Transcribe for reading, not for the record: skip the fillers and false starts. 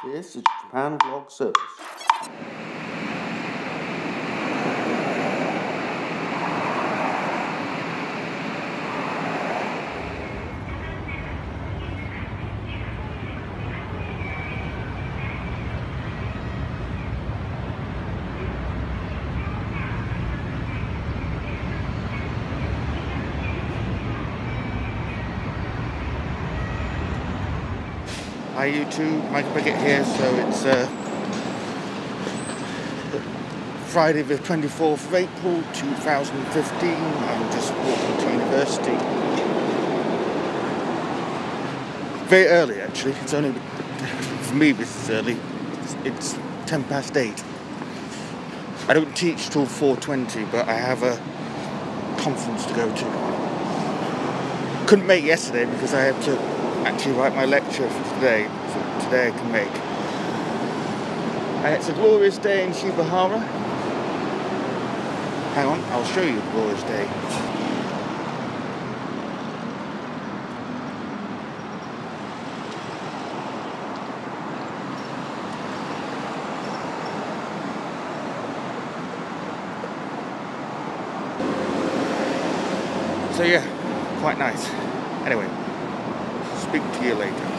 This is Japan Vlog Service. Hi YouTube, Michael Biggett here. So it's Friday the 24th of April 2015. I'm just walking to university. Very early actually, it's only, for me this is early, it's 10 past 8. I don't teach till 4:20, but I have a conference to go to. Couldn't make yesterday because I had to actually write my lecture for today, so today I can make. And it's a glorious day in Shibahara. Hang on, I'll show you a glorious day. So yeah, quite nice. Anyway, speak to you later.